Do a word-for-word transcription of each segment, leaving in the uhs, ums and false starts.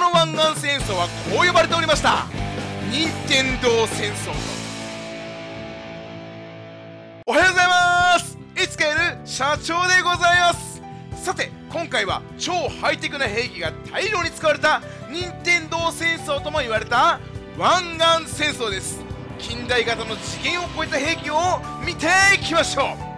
の湾岸戦争はこう呼ばれておりました。任天堂戦争と。おはようございます。いつかやる社長でございます。さて今回は超ハイテクな兵器が大量に使われた任天堂戦争とも言われた湾岸戦争です。近代型の次元を超えた兵器を見ていきましょう。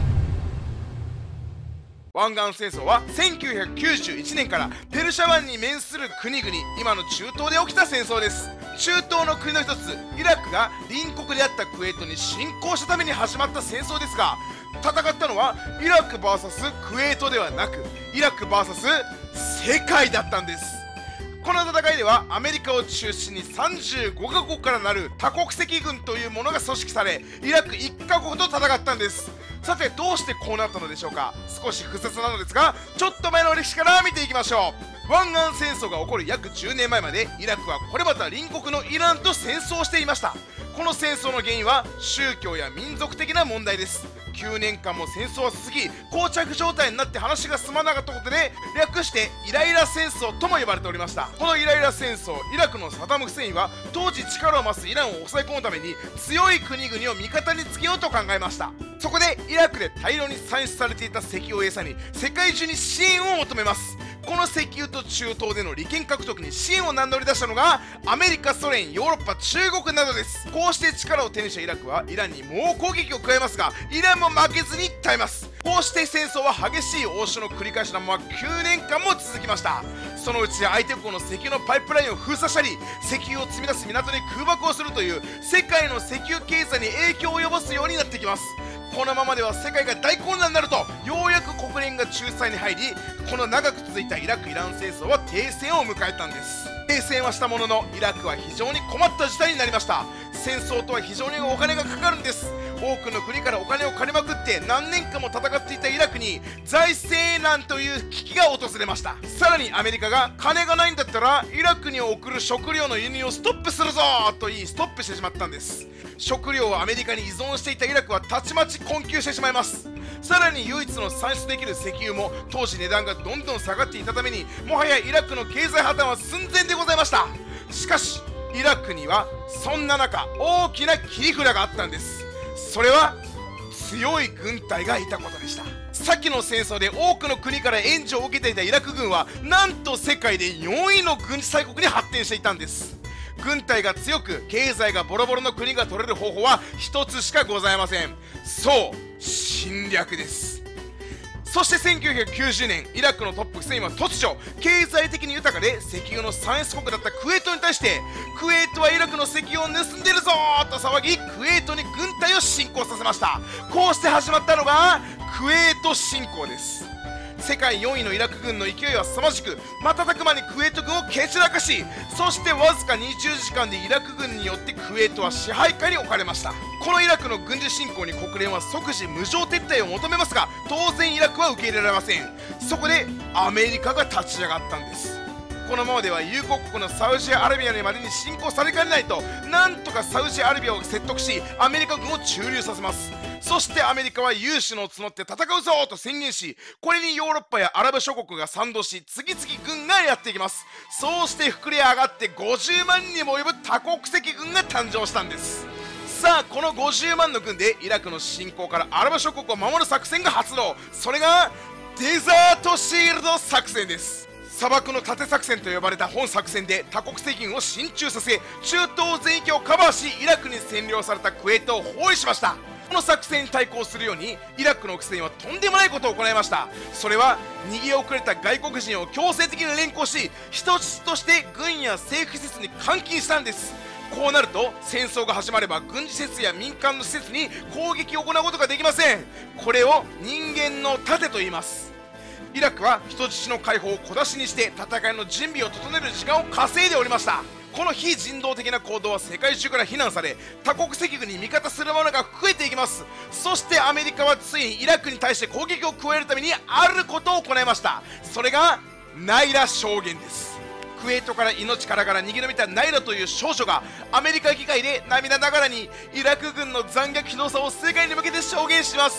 湾岸戦争はせんきゅうひゃくきゅうじゅういちねんからペルシャ湾に面する国々、今の中東で起きた戦争です。中東の国の一つイラクが隣国であったクウェートに侵攻したために始まった戦争ですが、戦ったのはイラク ブイエス クウェートではなくイラク ブイエス 世界だったんです。この戦いではアメリカを中心にさんじゅうごかこくからなる多国籍軍というものが組織され、イラクいっかこくと戦ったんです。さてどうしてこうなったのでしょうか。少し複雑なのですが、ちょっと前の歴史から見ていきましょう。湾岸戦争が起こる約じゅうねんまえまでイラクはこれまた隣国のイランと戦争していました。この戦争の原因は宗教や民族的な問題です。きゅうねんかんも戦争は続き、膠着状態になって話が進まなかったことで略してイライラ戦争とも呼ばれておりました。このイライラ戦争、イラクのサダム・フセインは当時力を増すイランを抑え込むために強い国々を味方につけようと考えました。そこでイラクで大量に産出されていた石油を餌に世界中に支援を求めます。この石油と中東での利権獲得に支援を名乗り出したのがアメリカ、ソ連、ヨーロッパ、中国などです。こうして力を手にしたイラクはイランに猛攻撃を加えますが、イランも負けずに耐えます。こうして戦争は激しい応酬の繰り返しのままきゅうねんかんも続きました。そのうち相手国の石油のパイプラインを封鎖したり、石油を積み出す港に空爆をするという世界の石油経済に影響を及ぼすようになってきます。このままでは世界が大混乱になると、ようやく国連が仲裁に入り、この長く続いたイラク・イラン戦争は停戦を迎えたんです。停戦はしたもののイラクは非常に困った事態になりました。戦争とは非常にお金がかかるんです。多くの国からお金を借りまくって何年間も戦っていたイラクに財政難という危機が訪れました。さらにアメリカが金がないんだったらイラクに送る食料の輸入をストップするぞと言いストップしてしまったんです。食料をアメリカに依存していたイラクはたちまち困窮してしまいます。さらに唯一の産出できる石油も当時値段がどんどん下がっていたために、もはやイラクの経済破綻は寸前でございました。しかしイラクにはそんな中大きな切り札があったんです。それは強い軍隊がいたことでした。先の戦争で多くの国から援助を受けていたイラク軍はなんと世界でよんいの軍事大国に発展していたんです。軍隊が強く経済がボロボロの国が取れる方法は一つしかございません。そう、侵略です。そしてせんきゅうひゃくきゅうじゅうねん、イラクのトップフセインは突如経済的に豊かで石油の産出国だったクウェートに対して、クウェートはイラクの石油を盗んでるぞーと騒ぎ、クウェートに軍隊を侵攻させました。こうして始まったのがクウェート侵攻です。世界よんいのイラク軍の勢いは凄まじく、瞬く間にクウェート軍を蹴散らかし、そしてわずかにじゅうじかんでイラク軍によってクウェートは支配下に置かれました。このイラクの軍事侵攻に国連は即時無情撤退を求めますが、当然イラクは受け入れられません。そこでアメリカが立ち上がったんです。このままでは友好国のサウジアラビアにまでに侵攻されかねないと、なんとかサウジアラビアを説得しアメリカ軍を駐留させます。そしてアメリカは有志の募って戦うぞと宣言し、これにヨーロッパやアラブ諸国が賛同し、次々軍がやっていきます。そうして膨れ上がってごじゅうまんにも及ぶ多国籍軍が誕生したんです。さあこのごじゅうまんの軍でイラクの侵攻からアラブ諸国を守る作戦が発動。それがデザートシールド作戦です。砂漠の盾作戦と呼ばれた本作戦で多国籍軍を進駐させ、中東全域をカバーし、イラクに占領されたクウェートを包囲しました。この作戦に対抗するようにイラクのフセインはとんでもないことを行いました。それは逃げ遅れた外国人を強制的に連行し、人質として軍や政府施設に監禁したんです。こうなると戦争が始まれば軍事施設や民間の施設に攻撃を行うことができません。これを人間の盾と言います。イラクは人質の解放を小出しにして戦いの準備を整える時間を稼いでおりました。この非人道的な行動は世界中から非難され、多国籍軍に味方する者が増えていきます。そしてアメリカはついにイラクに対して攻撃を加えるためにあることを行いました。それがナイラ証言です。クウェートから命からがら逃げ延びたナイラという少女がアメリカ議会で涙ながらにイラク軍の残虐ひどさを世界に向けて証言します。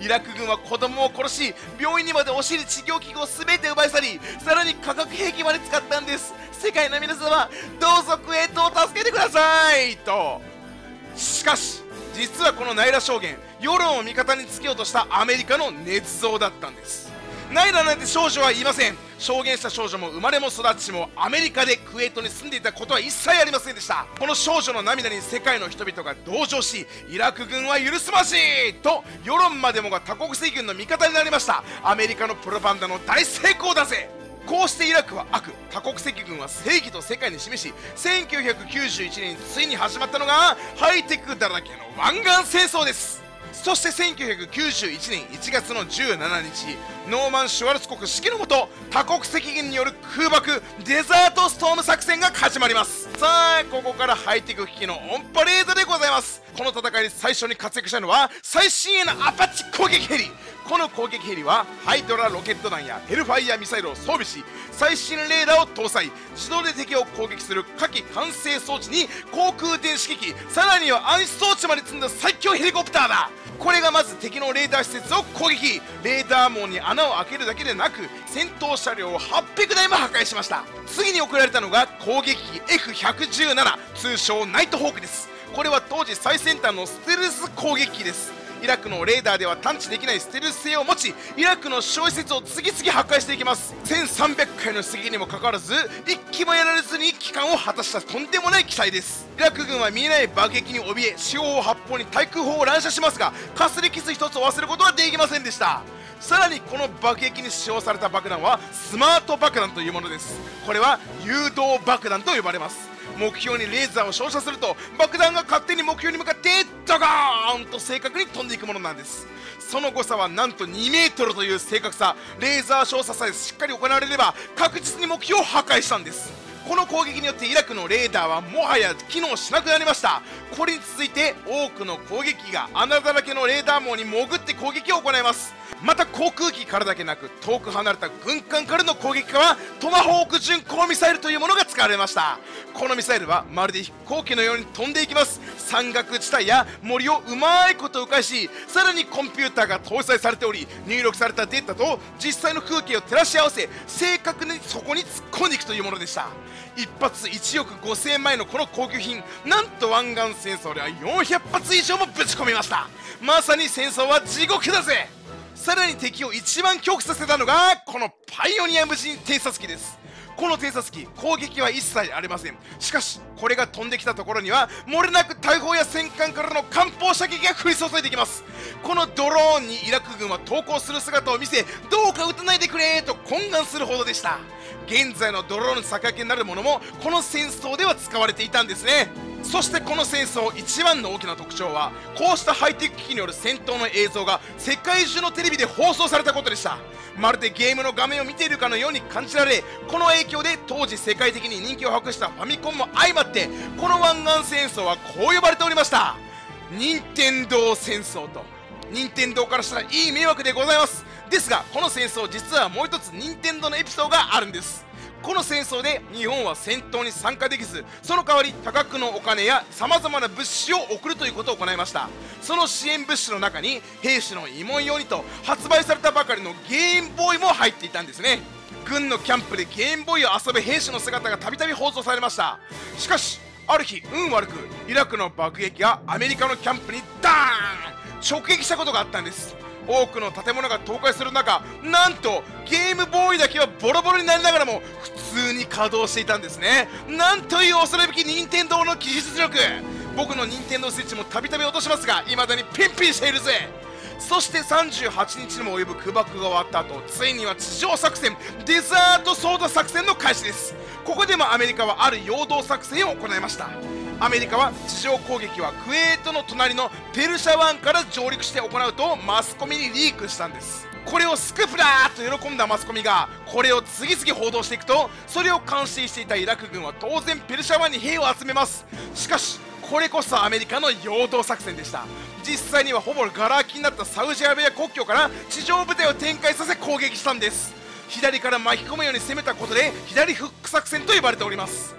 イラク軍は子供を殺し、病院にまで押し入り治療器具を全て奪い去り、さらに化学兵器まで使ったんです。世界の皆様、どうぞクウェートを助けてくださいと。しかし実はこのナイラ証言、世論を味方につけようとしたアメリカの捏造だったんです。ナイラなんて少女はいません。証言した少女も生まれも育ちもアメリカでクウェートに住んでいたことは一切ありませんでした。この少女の涙に世界の人々が同情し、イラク軍は許すましと世論までもが多国籍軍の味方になりました。アメリカのプロパガンダの大成功だぜ。こうしてイラクは悪、多国籍軍は正義と世界に示し、せんきゅうひゃくきゅうじゅういちねんについに始まったのがハイテクだらけの湾岸戦争です。そしてせんきゅうひゃくきゅうじゅういちねんいちがつのじゅうしちにち、ノーマン・シュワルツ国指揮のもと、多国籍軍による空爆デザートストーム作戦が始まります。さあここからハイテク機器のオンパレードでございます。この戦いで最初に活躍したのは最新鋭のアパッチ攻撃ヘリ。この攻撃ヘリはハイドラロケット弾やヘルファイアミサイルを装備し、最新レーダーを搭載、自動で敵を攻撃する火器管制装置に航空電子機器、さらには暗視装置まで積んだ最強ヘリコプターだ。これがまず敵のレーダー施設を攻撃、レーダー網に穴を開けるだけでなく戦闘車両をはっぴゃくだいも破壊しました。次に送られたのが攻撃機 エフひゃくじゅうなな、 通称ナイトホークです。これは当時最先端のステルス攻撃機です。イラクのレーダーでは探知できないステルス性を持ち、イラクの主要施設を次々破壊していきます。せんさんびゃっかいの出撃にもかかわらず一機もやられずに帰還を果たしたとんでもない機体です。イラク軍は見えない爆撃に怯え、四方八方に対空砲を乱射しますが、かすり傷一つを忘れることはできませんでした。さらにこの爆撃に使用された爆弾はスマート爆弾というものです。これは誘導爆弾と呼ばれます。目標にレーザーを照射すると爆弾が勝手に目標に向かってドガーンと正確に飛んでいくものなんです。その誤差はなんとにメートルという正確さ。レーザー照射さえしっかり行われれば確実に目標を破壊したんです。この攻撃によってイラクのレーダーはもはや機能しなくなりました。これに続いて多くの攻撃機が穴だらけのレーダー網に潜って攻撃を行います。また航空機からだけなく遠く離れた軍艦からの攻撃からはトマホーク巡航ミサイルというものが使われました。このミサイルはまるで飛行機のように飛んでいきます。山岳地帯や森をうまいこと迂回し、さらにコンピューターが搭載されており、入力されたデータと実際の風景を照らし合わせ正確にそこに突っ込んでいくというものでした。一発いちおくごせんまんえんのこの高級品、なんと湾岸戦争ではよんひゃくはつ以上もぶち込みました。まさに戦争は地獄だぜ。さらに敵を一番恐怖させたのがこのパイオニア無人偵察機です。この偵察機、攻撃は一切ありません。しかしこれが飛んできたところには漏れなく大砲や戦艦からの艦砲射撃が降り注いできます。このドローンにイラク軍は投降する姿を見せ、どうか撃たないでくれと懇願するほどでした。現在のドローンの先駆けになるものもこの戦争では使われていたんですね。そしてこの戦争一番の大きな特徴は、こうしたハイテク機器による戦闘の映像が世界中のテレビで放送されたことでした。まるでゲームの画面を見ているかのように感じられ、この影響で当時世界的に人気を博したファミコンも相まって、この湾岸戦争はこう呼ばれておりました。任天堂戦争と。任天堂からしたらいい迷惑でございます。ですがこの戦争、実はもう一つ任天堂のエピソードがあるんです。この戦争で日本は戦闘に参加できず、その代わり多額のお金やさまざまな物資を送るということを行いました。その支援物資の中に兵士の慰問用にと発売されたばかりのゲームボーイも入っていたんですね。軍のキャンプでゲームボーイを遊ぶ兵士の姿がたびたび放送されました。しかしある日運悪くイラクの爆撃がアメリカのキャンプにダーン直撃したことがあったんです。多くの建物が倒壊する中、なんとゲームボーイだけはボロボロになりながらも普通に稼働していたんですね。なんという恐るべき任天堂の技術力。僕の任天堂スイッチもたびたび落としますが、未だにピンピンしているぜ。そしてさんじゅうはちにちにも及ぶ空爆が終わった後、ついには地上作戦デザートソード作戦の開始です。ここでもアメリカはある陽動作戦を行いました。アメリカは地上攻撃はクウェートの隣のペルシャ湾から上陸して行うとマスコミにリークしたんです。これをスクープだーと喜んだマスコミがこれを次々報道していくと、それを監視していたイラク軍は当然ペルシャ湾に兵を集めます。しかしこれこそアメリカの陽動作戦でした。実際にはほぼガラ空きになったサウジアラビア国境から地上部隊を展開させ攻撃したんです。左から巻き込むように攻めたことで左フック作戦と呼ばれております。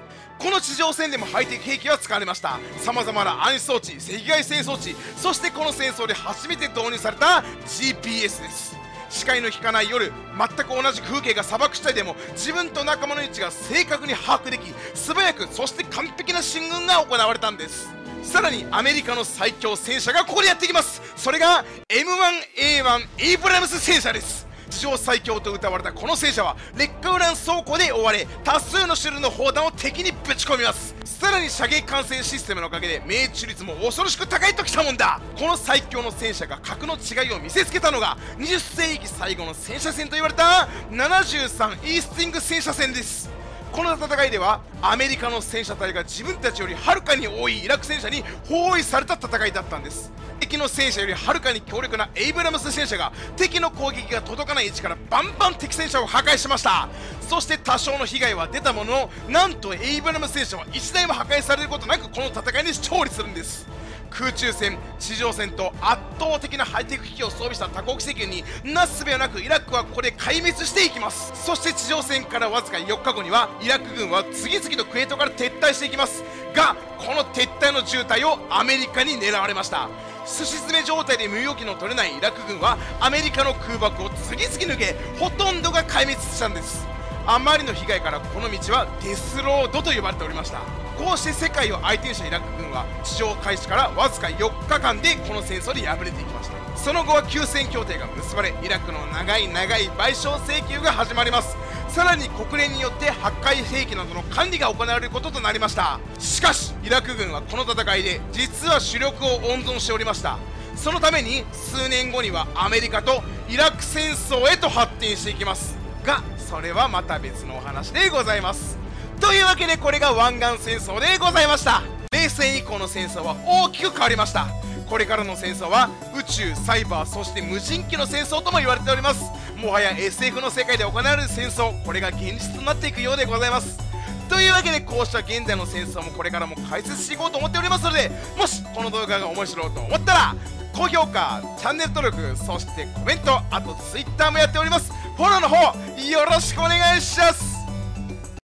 この地上戦でもハイテク兵器は使われました。さまざまな暗視装置、赤外線装置、そしてこの戦争で初めて導入された ジーピーエス です。視界の引かない夜、全く同じ風景が砂漠地帯でも自分と仲間の位置が正確に把握でき、素早くそして完璧な進軍が行われたんです。さらにアメリカの最強戦車がここでやってきます。それが エムワンエーワン エイブラムス戦車です。地上最強と謳われたこの戦車は劣化ウラン装甲で覆われ、多数の種類の砲弾を敵にぶち込みます。さらに射撃管制システムのおかげで命中率も恐ろしく高いときたもんだ。この最強の戦車が格の違いを見せつけたのがにじゅっせいき最後の戦車戦と言われたななじゅうさんイースティング戦車戦です。この戦いではアメリカの戦車隊が自分たちよりはるかに多いイラク戦車に包囲された戦いだったんです。敵の戦車よりはるかに強力なエイブラムス戦車が敵の攻撃が届かない位置からバンバン敵戦車を破壊しました。そして多少の被害は出たものの、なんとエイブラムス戦車はいちだいも破壊されることなくこの戦いに勝利するんです。空中戦、地上戦と圧倒的なハイテク機器を装備した多国籍になすすべはなくイラクはここで壊滅していきます。そして地上戦からわずかよっかごにはイラク軍は次々とクウェートから撤退していきますが、この撤退の渋滞をアメリカに狙われました。すし詰め状態で身動きの取れないイラク軍はアメリカの空爆を次々抜け、ほとんどが壊滅したんです。あまりの被害からこの道はデスロードと呼ばれておりました。こうして世界を相手にしたイラク軍は地上開始からわずかよっかかんでこの戦争で敗れていきました。その後は休戦協定が結ばれ、イラクの長い長い賠償請求が始まります。さらに国連によって破壊兵器などの管理が行われることとなりました。しかしイラク軍はこの戦いで実は主力を温存しておりました。そのために数年後にはアメリカとイラク戦争へと発展していきますが、それはまた別のお話でございます。というわけでこれが湾岸戦争でございました。冷戦以降の戦争は大きく変わりました。これからの戦争は宇宙、サイバー、そして無人機の戦争とも言われております。もはや エスエフ の世界で行われる戦争、これが現実となっていくようでございます。というわけでこうした現在の戦争もこれからも解説していこうと思っておりますので、もしこの動画が面白いと思ったら高評価、チャンネル登録、そしてコメント、あと ツイッター もやっております。フォローの方よろしくお願いします。